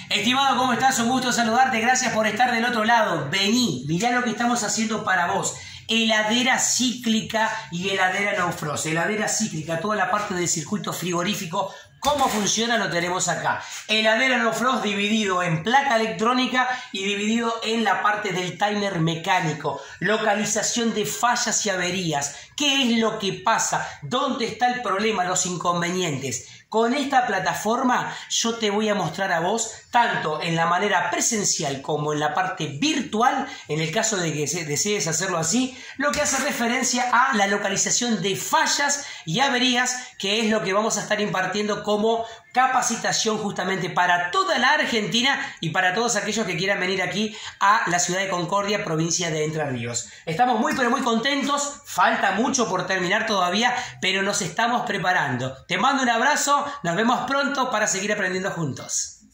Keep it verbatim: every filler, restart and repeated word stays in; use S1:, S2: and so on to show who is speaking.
S1: Estimado, ¿cómo estás? Un gusto saludarte, gracias por estar del otro lado. Vení, mirá lo que estamos haciendo para vos. Heladera cíclica y heladera no frost. Heladera cíclica, toda la parte del circuito frigorífico. ¿Cómo funciona? Lo tenemos acá. Heladera no frost dividido en placa electrónica y dividido en la parte del timer mecánico. Localización de fallas y averías. ¿Qué es lo que pasa? ¿Dónde está el problema? Los inconvenientes. Con esta plataforma yo te voy a mostrar a vos, tanto en la manera presencial como en la parte virtual, en el caso de que desees hacerlo así, lo que hace referencia a la localización de fallas y averías, que es lo que vamos a estar impartiendo como capacitación justamente para toda la Argentina y para todos aquellos que quieran venir aquí a la ciudad de Concordia, provincia de Entre Ríos. Estamos muy pero muy contentos, falta mucho por terminar todavía, pero nos estamos preparando. Te mando un abrazo, nos vemos pronto para seguir aprendiendo juntos.